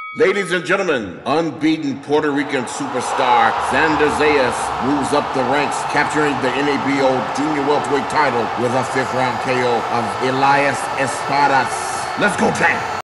Ladies and gentlemen, unbeaten Puerto Rican superstar XANDER ZAYAS moves up the ranks, capturing the NABO junior welterweight title with a 5th round KO of Elias Espadas. Let's go, Tank!